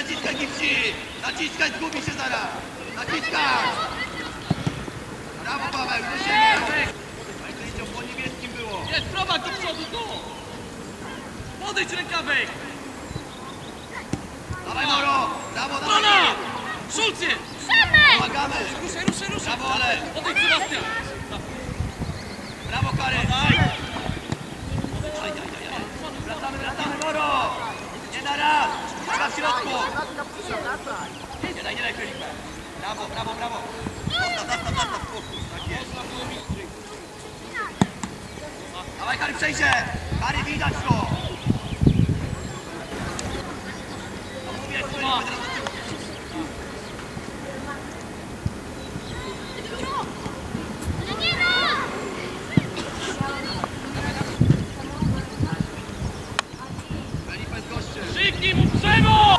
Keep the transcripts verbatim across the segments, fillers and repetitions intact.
Naciskaj, Gipsi! Naciskaj, zgubi się zaraz! Naciskaj! Brawo, Paweł, do siebie! Pamiętajcie, po niebieskim było! Jest, prowadź do przodu, tu! Podejdź rękawek! Dawaj, Moro! Brawo, dawaj! Strona! Szulcie! Pomagamy! Ruszaj, ruszaj, ruszaj! Brawo, ale! Podejdź, Sebastian! Brawo, Karek! Daj! Aj, aj, aj, aj. Wracamy, wracamy, Moro! Nie na raz! Trzeba w środku! Nie daj, nie daj, Felipe! Brawo, brawo, brawo! Zastaw, zastaw, zastaw, spokój! Tak jest! Dawaj, Kary, przejdzie! Kary, widać go! No mówię, Felipe, teraz do tyłu! Felipe z gościem! Krzyknij mu Przemo!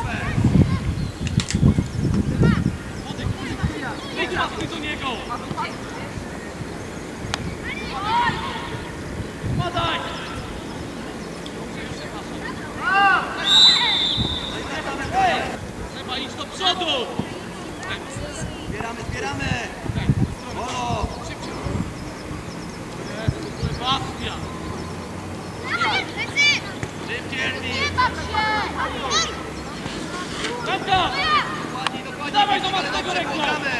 Wytrafnij do niego! Padaj! Trzeba iść do przodu! Zbieramy, zbieramy! Moro! Sebastian! Szybciej, Erwin! Tata! Dokładniej, dokładniej! Dawaj do ale mocnego dobrze, ręką! pomagamy!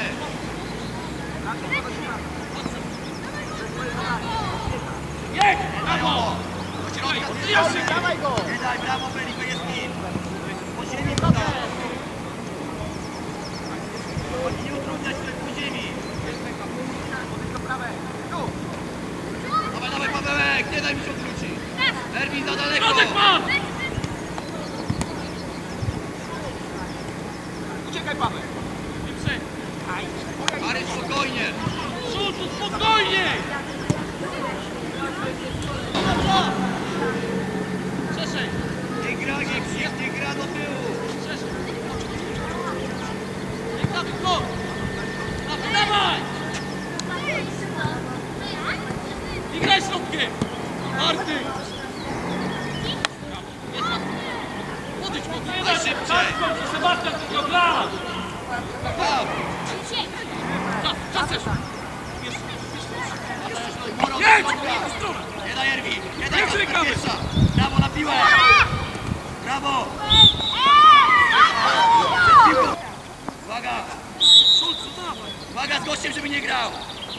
Jedź! Brawo! Do środka, do Jasny, środka. dawaj go! Nie daj, brawo, Felipe, jest nim! Po ziemi go dał! Chodź, nie utrudniać tutaj po ziemi! Dawaj, dawaj, Pawełek! Nie daj mi się odwrócić! Erwin, za daleko! Środek ma! Uciekaj, Paweł! Nie przejdź! Kary, spokojnie! Szulcu, spokojnie! Przeszej! Nie gra, nie, nie gra do tyłu! Przeszej! Rękawy, go! Dawaj, dawaj! I graj środkiem! Marty! Podejdź, bo nie da się! Szybciej. Że Sebastian tylko gra! Tam! Czas, czas jeszcze! Moro, Jedź! dobra. W stronę! Nie daj, Erwin! Nie daj, Jedź rękawy. pierwsza! Brawo, na piłę! Brawo! Przed piłką! Uwaga! Szulcu, dawaj! Uwaga z gościem, żeby nie grał!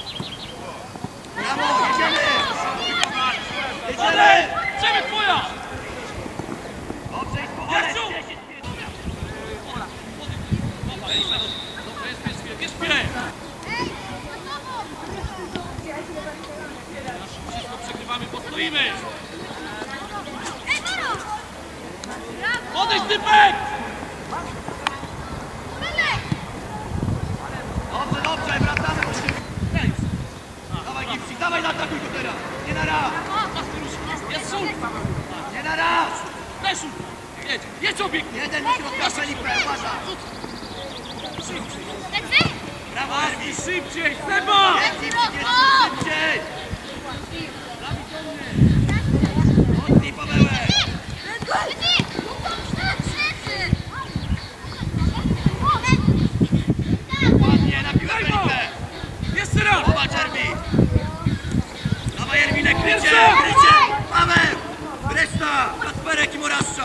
Brawo, jedziemy! Jedziemy! Przemyk twoja! Dobrze, jest po ale Jasiu! dziesięć minut. Dobra, jest pies, jest pies! Wszystko przegrywamy, bo stoimy! Odejdź, Typek! Dobrze, dobrze, wracamy! Dawaj, Gipsy, dawaj, zaatakuj go teraz! Nie na raz! Jest szul! Nie na raz! Daj szul! Jedź, jedź obiekt! Jeden do środka, Felipe, uważa! Brawo, Erwin! Szybciej, Seba! Jest Gipsy, jest szybciej! Mocniej, Pawełek! Ładnie, na piłę, Felipe! Jeszcze raz! Popatrz, Erwin! Dawaj, Erwinek, krycie, Jeszcze! krycie! Paweł! Reszta! Kacperek i Moraszcza!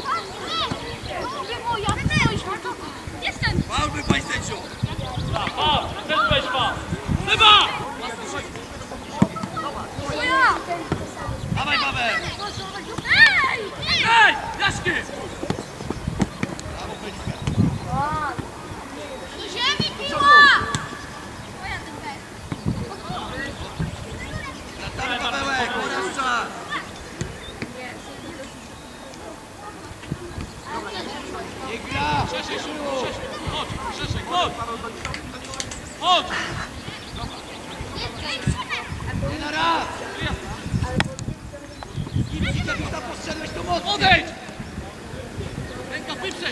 Faul był, panie sędzio! A, ten weź ma! Seba! Dawaj, Paweł! Ej! Jaśkie! Brawo, Felipe! Wracamy, Pawełek, Moraszcza! Nie gra! Przeszej, szybko, przeszej! Chodź, przeszej, chodź! Chodź! Nie na raz! Gipsy, kapita, poszedłeś to mocno! Odejdź! Ręka wyprzeć!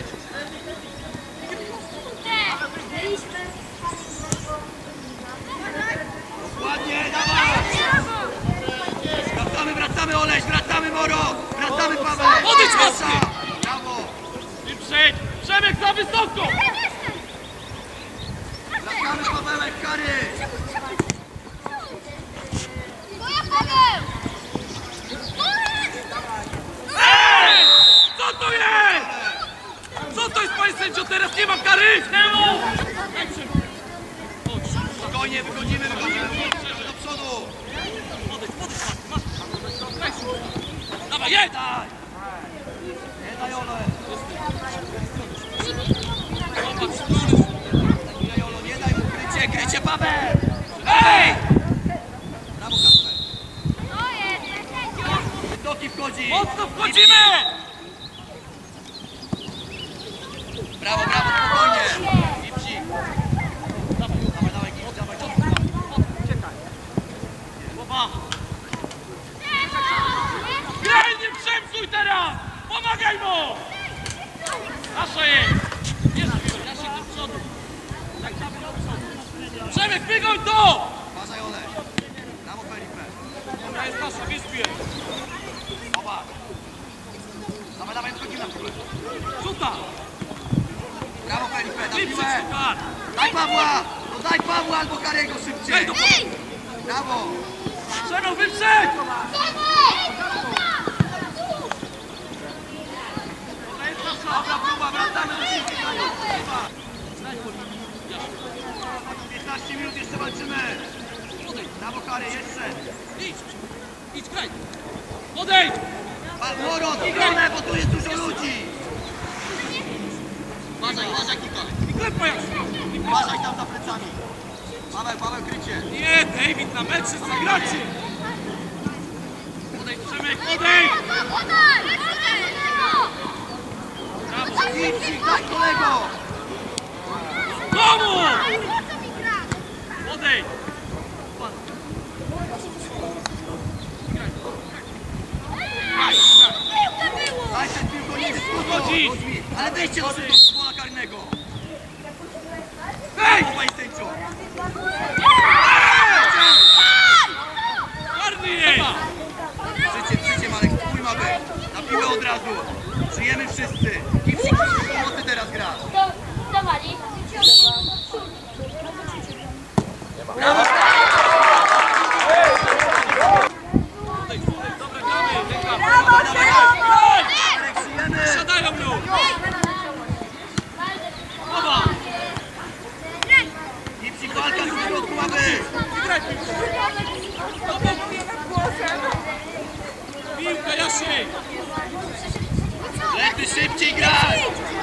Ładnie, dawaj! Wracamy, wracamy, Oleś, wracamy, Moro! Wracamy, Paweł! Odejdź mocniej! Brawo! Wyprzeć! Przemek wysoko! Wracamy, Pawełek, kary! Ej! Co to jest? Co to jest, panie sędzio? Teraz nie ma kary? Temu! Spokojnie, wychodzimy, wychodzimy, wychodzimy do przodu! Podejdź, podejdź, masz, masz. Dawaj, jedź! Daj! Nie daj, Ole! Zobacz, który... Nie daj, Olo, nie daj mu krycie, krycie, Paweł! Ej! Brawo, Kasper! Wysoki wchodzi! Mocno wchodzimy! Brawo, brawo, spokojnie! Gipsik! Dawaj, dawaj, dawaj, Gipsik, dawaj, dawaj! Uciekaj. Głowa. Graj, nie przemsuj teraz! Pomagaj mu! Nasze jest! Jest piłę, ja się do przodu. Tak, dawaj do przodu. Przemek, biegoń to! Uważaj, Ole! Brawo, Felipe! Dobra, jest nasza, wyspię. Oba! Dawaj, dawaj, wchodzimy na piłę! Rzuta! Brawo, Felipe, na Szybciej, piłę! szukar! Daj Pawła! No daj Pawła albo Karego Graj szybciej! do Brawo! Przemek, wyprzedź! Dobra, próba, wracamy do piłki! piętnaście minut jeszcze walczymy! Brawo, Kary, jeszcze! Idź! Idź, graj! Podejdź! Moron, igrone, bo tu jest dużo ludzi! Uważaj, uważaj, Kikonek! I klepaj! Uważaj tam za plecami! Paweł, Paweł, krycie! Nie, David, na mecz jest zagracie! Podejdź, Przemek, podejdź! Brawo! Gipsik, daj kolego! Komu? Podejdź! Daj ten piłko, nie dyskutuj! Chodzi. Ale weźcie do tego pola karnego! Hej! Panie sędzio! Karny jej! Życie, życie, Marek, twój ma być! Na piłę od razu! Żyjemy wszyscy! Gipsik przy pomocy teraz gra! Dawali. Brawo! Podejdź, podejdź, dobra, gramy! Ręka, Dawaj, dawaj! Graj! Marek, żyjemy! Siadają już! Głowa! Gipsik, walka z środku ma być! Graj piłkę! Piłka, Jasiej! Lepiej szybciej graj!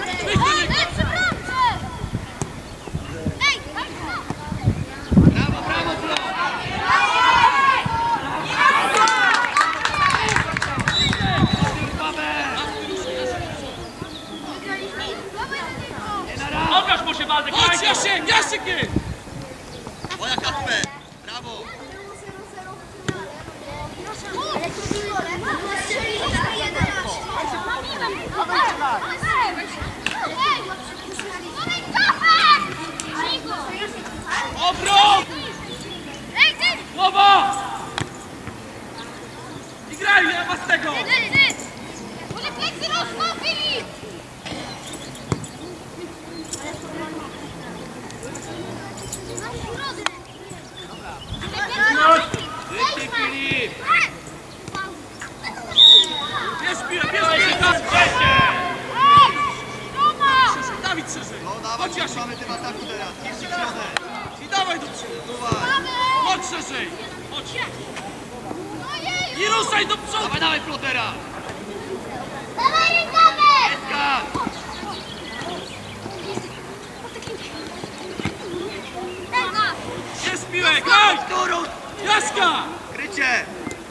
Brawo, brawo, Flo! Nie na raz! Pokaż mu się, Waldek! Chodź, Jasiek! Jasiek jest! Moja Kasper! Brawo! Obrót! Głowa! I graj, nie ma z tego! Szybciej, Filip! Bierz piłę, bierz piłę! Tam, wejdzie! Szerzej, Dawid szerzej! No dawaj, Chodź, Jasiek! mamy tym ataku teraz! Gipsik, środek! I dawaj do przodu! Suwaj! Chodź szerzej! Chodź! I ruszaj do przodu! Dawaj, dawaj, Flotera! Eska! Jest piłę, graj! Którą? Jaska! Krycie!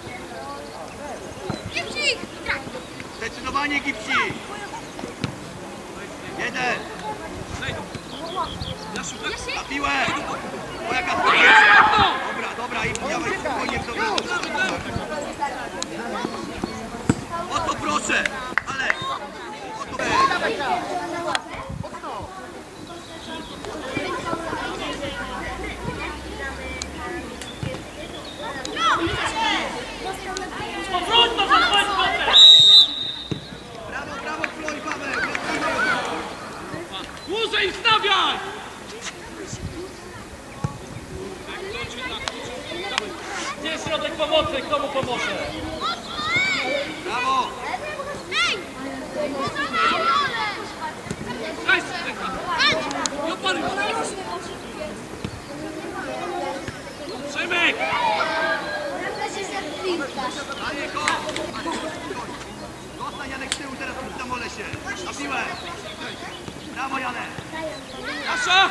Zdecydowanie Gipsik! Jeden! Jasiu, tak? Na piłę! Moja Kasper! Dobra, dobra, i dawaj spokojnie w dobrą. O to proszę! Ale! O to Powrót za swoim kotem! Brawo, brawo, Floyd, Paweł! środek pomocy, kto mu pomoże? Brawo! Daj sobie! Nie opanuj się! Przemek! Daję go! Zostań Janek z tyłu, teraz pójdź na mole się. Na piłę! Brawo Janek! Nasza!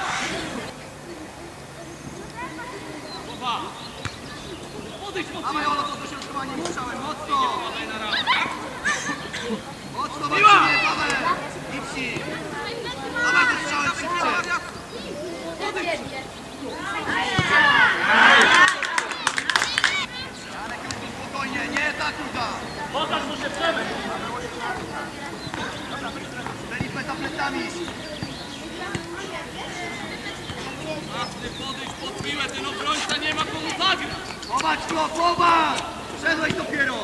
Chowa! Podejdź mocno! Dawaj Olo, to dośrodkowanie i strzałem, mocno! Daj na raz! Mocno walczymy, Paweł! Gipsi! Dawaj to strzałem szybciej! Janek, już spokojnie, nie tak uda! Pokaż mu się Przemek! Byliśmy za plecami! Masny, podejdź pod piłę, ten obrońca nie ma komu zagrać! Popatrz go, popatrz! Szedłeś dopiero!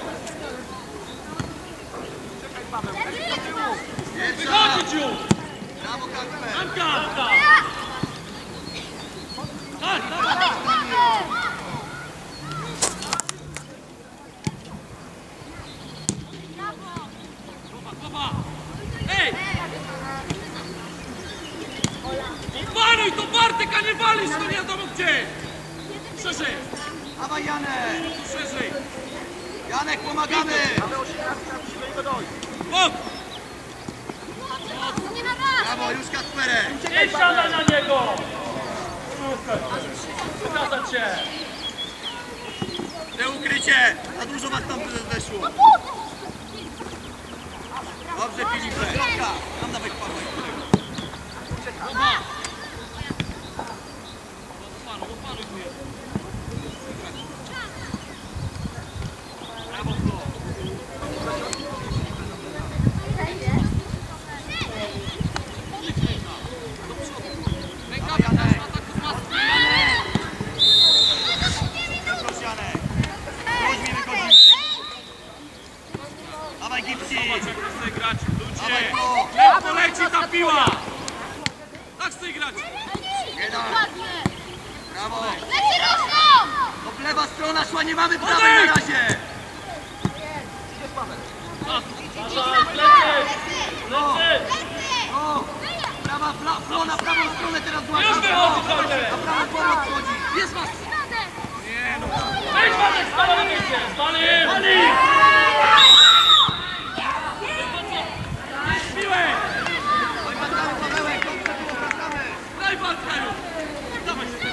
Pierwsza! Wychodzić już! Brawo Kacper! Anka! Tak, tak! Chowa, chowa! Ej! Opanuj to Bartek, a nie walisz to nie wiadomo gdzie! Szerzej! Dawaj Janek! Szerzej! Janek, pomagamy! Bok! Brawo, już Kacperek! Nie siadaj na niego! Pokazać się! Te ukrycie! Za dużo was tam weszło! Dobrze Filipek! Kropka! Tam dawaj Paweł! Chowa! Opanuj, opanuj tu jest! Brawo Flo! Ręka Dawaj, Janek. na ataku z masy! Zaproś Janek! Chodźmy, wychodzimy! Dawaj Gipsi! Zobacz jak chce grać, Dawaj ludzie! Flo! Ledwo leci ta piła! Tak chce grać! Jeden! Brawo! Leci rosną! To lewa strona szła, nie mamy prawej na razie! No! No! Prawa, Flo, Flo na prawą stronę teraz złapie! Już wychodzi Bartek! Na prawą pomoc chodzi! Jest was! Nie no! Wejdź Bartek, spalimy się! Spalim! Spalim! Jest piłę! Oj, wracamy Pawełek, dobrze było, wracamy! Daj Bartka już! Dawaj się!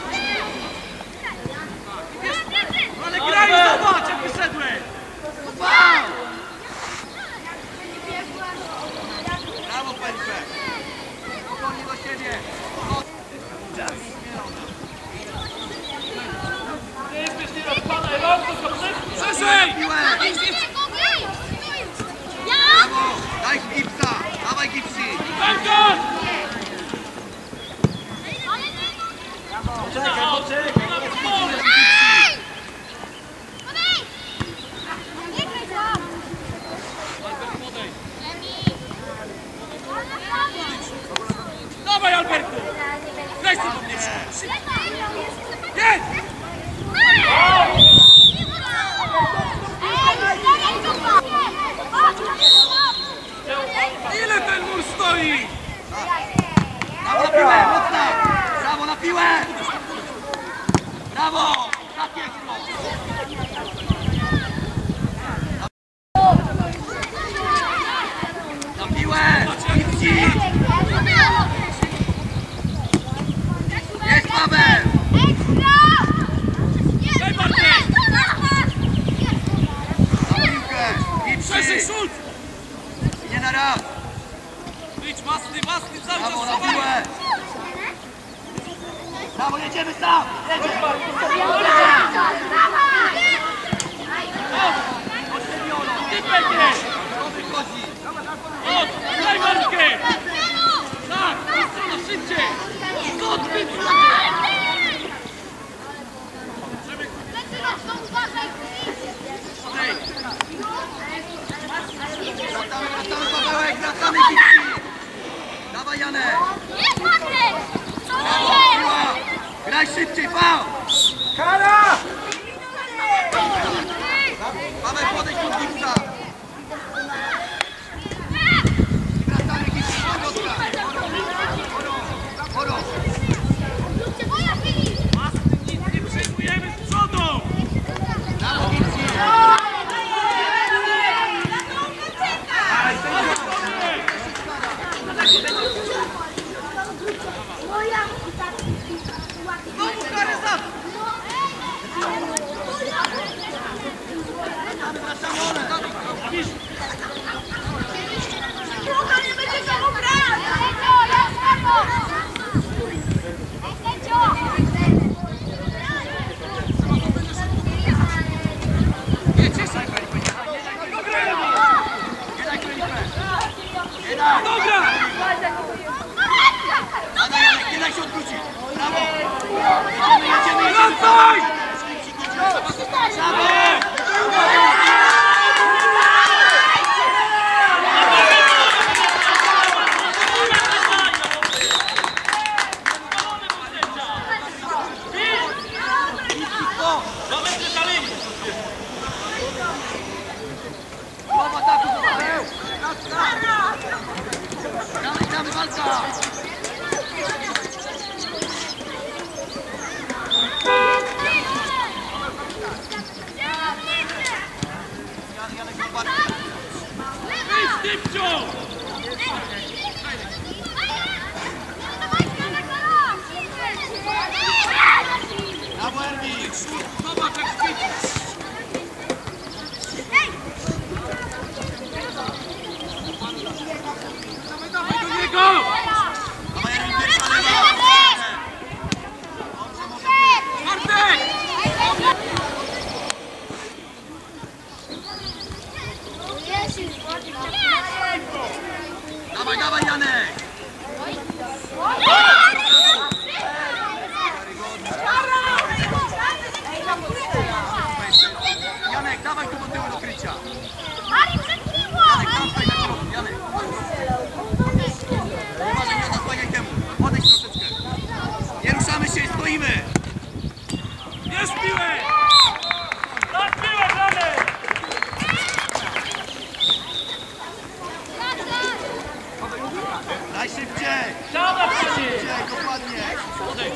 Ale graj, zobacz jak wyszedłeś! Wow! Brawo Pęczek! Spokojnie do siebie! No. Nie jest myśliwa, spadaj, rąk, to szerzej! Piłę! Brawo! Daj Gipsa! Dawaj Gipsi! Anka! Dawaj Alberto! Graj sobie po mnie! Jest! Ile ten mur stoi? Brawo na piłę! Mocno! Brawo na piłę! Brawo! Tak jest! Na piłę! Gipsi! Jest Paweł! Daj Bartek! Na piłkę! Szerzej, Gipsi! szut! Nie na raz! Idź, masny, masny, cały Brawo czas na schowaj! piłę! Brawo, jedziemy sam! Jedziemy! Ty pęknie! To wychodzi! Chodź, daj Bartkę! Tak, na szybciej! Skąd ty? Żeby... Ej, Wracamy, wracamy Pawełek! Wracamy Gipsi! Dawaj Janek! Brawo, piła! Graj szybciej, Paweł! Kara! od Gipsa. I wracamy Gipsa do środka. Oro, Oro. Nic nie przejmujemy z przodu! Brawo, Gipsi. Nie daj się odwrócić! Brawo! Jedziemy, jedziemy, jedziemy! Wracaj! Brawo! Głowa ataku! Damy, damy walka! Brawo, Erwin! Zobacz jak ćwiczy! Dawaj, dawaj do niego! Dawaj, Erwin, pierwsza lewa! Bartek! Dawaj, dawaj, Janek! Janek, dawaj tu do tyłu do krycia! Janek, tam staj na środku, Janek! Uważaj, nie zasłaniaj temu! Odejdź troszeczkę! Nie ruszamy się i stoimy! Jest piłę! Tak piłę dalej! Daj szybciej! Dawaj szybciej! Szybciej, dokładnie! Odejdź!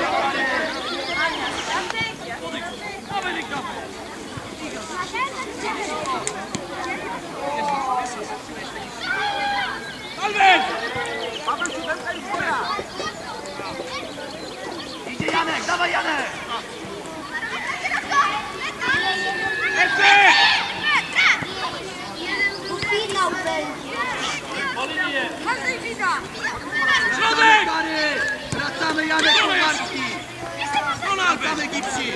Odejdź! Dawaj Lika! Alben! Idzie Janek, dawaj Janek! Lecę! Finał będzie. Po linię! Wracamy, Kary! Wracamy, Janek Kowalski! Stronę Alben! Wracamy, Gipsi!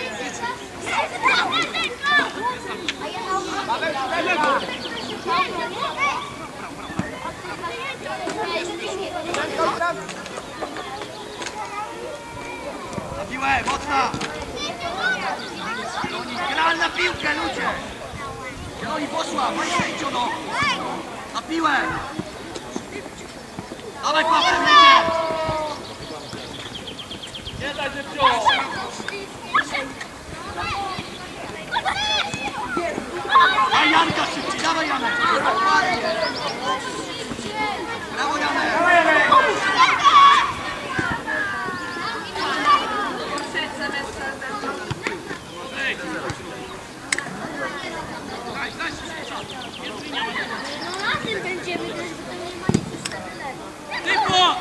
Na piłę, mocna! Graj na piłkę, ludzie! Zieloni poszła, fajnie idziono! Na piłę! Dawaj, Paweł, jedzie! Nie daj się wziąć! Daj Janka szybciej, dawaj Janek! Ładnie! Brawo Janek! Ej! Daj, daj się czas! Jest linia! No na tym będziemy też, bo to nie ma nic ustawionego. Typo!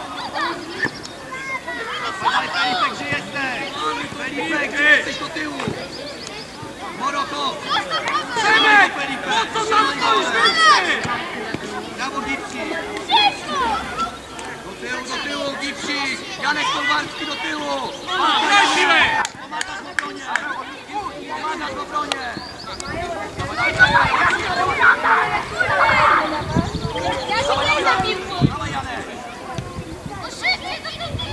Dawaj Felipe, gdzie jesteś? Felipe, gdzie jesteś do tyłu? Moroko! Przemek! Felipe! Po co tam stoisz? Wyjdźmy! Brawo Gipsi! Do tyłu, do tyłu Gipsi! Janek Kowalski do tyłu! Daj piłę! Pomagasz w obronie! Pomagasz w obronie! Ja się nie za piłką. Dawaj Janek! No szybciej do tego.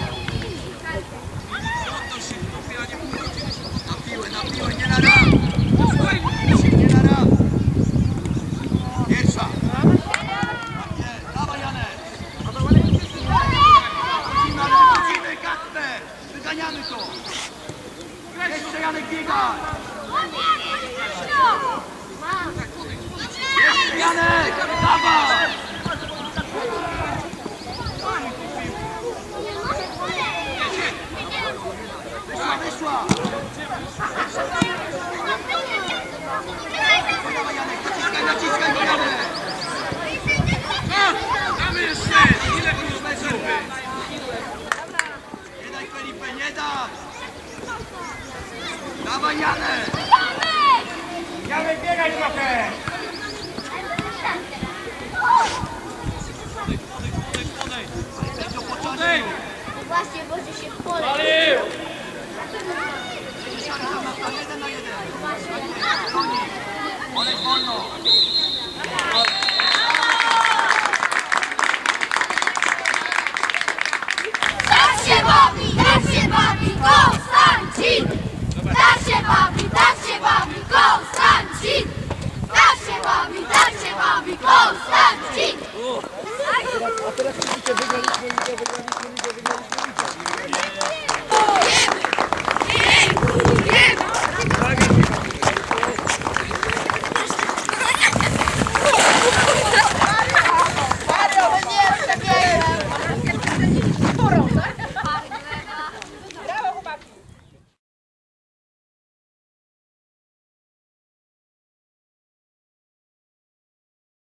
Na piłę, na piłę, nie na raz! Nie na raz! Pierwsza! Dawaj Janek! Wchodzimy, ale wchodzimy, Kacper! Wyganiamy to! Jeszcze Janek biega! O nie, nie, nie, nie. Daj trochę! Sędzio po czasie. Właśnie, bo się w pole. Palił! Jeden na jeden.